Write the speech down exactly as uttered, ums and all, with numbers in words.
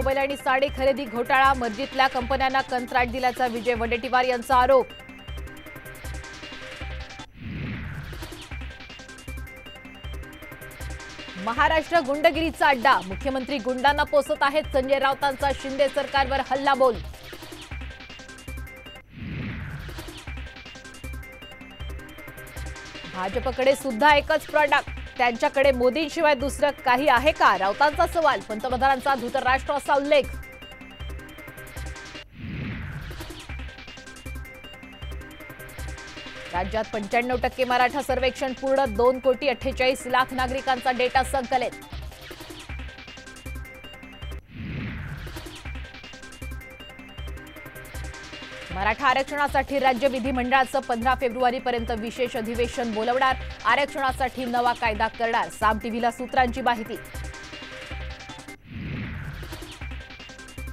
Mobile आणि साडी खरेदी घोटाळा, मर्जीतल्या कंपन्यांना कंत्राट दिल्याचा विजय वडेट्टीवार यांचा आरोप। महाराष्ट्र गुंडगिरीचा अड्डा, मुख्यमंत्री गुंडांना पोसत आहेत, संजय राऊतांचा शिंदे सरकारवर हल्लाबोल। भाजपकडे सुद्धा एकच प्रॉडक्ट, त्यांच्याकडे मोदींशिवाय दुसरं काही आहे का, राऊतांचा सवाल। पंतप्रधानांचा धृतराष्ट्र असा उल्लेख। राज्यात पंच्याण्णव टक्के मराठा सर्वेक्षण पूर्ण, दोन कोटी अठ्ठेचाळीस लाख नागरिकांचा डेटा संकलित। मराठा आरक्षणासाठी राज्य विधिमंडळाचं पंधरा फेब्रुवारीपर्यंत विशेष अधिवेशन बोलवणार, आरक्षणासाठी नवा कायदा करणार, साम टीव्हीला सूत्रांची माहिती।